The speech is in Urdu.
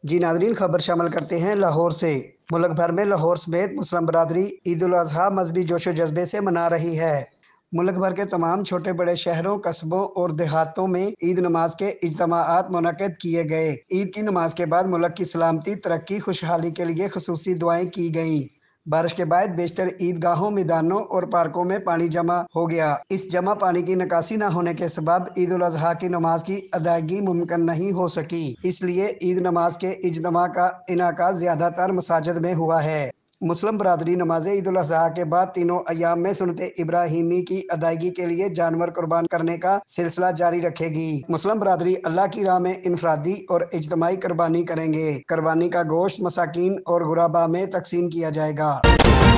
جی ناظرین، خبر شامل کرتے ہیں لاہور سے۔ ملک بھر میں لاہور سمیت مسلم برادری عید الاضحیٰ مذہبی جوش و جذبے سے منا رہی ہے۔ ملک بھر کے تمام چھوٹے بڑے شہروں، قصبوں اور دیہاتوں میں عید نماز کے اجتماعات منعقد کیے گئے۔ عید کی نماز کے بعد ملک کی سلامتی، ترقی، خوشحالی کے لیے خصوصی دعائیں کی گئیں۔ بارش کے بعد بیشتر عیدگاہوں، میدانوں اور پارکوں میں پانی جمع ہو گیا۔ اس جمع پانی کی نکاسی نہ ہونے کے سبب عید الاضحیٰ کی نماز کی ادائیگی ممکن نہیں ہو سکی۔ اس لیے عید نماز کے اجتماع کا انعقاد زیادہ تر مساجد میں ہوا ہے۔ مسلم برادری نماز عید الاضحیٰ کے بعد تینوں ایام میں سنت ابراہیمی کی ادائیگی کے لیے جانور قربان کرنے کا سلسلہ جاری رکھے گی۔ مسلم برادری اللہ کی راہ میں انفرادی اور اجتماعی قربانی کریں گے۔ قربانی کا گوشت مساکین اور غرباء میں تقسیم کیا جائے گا۔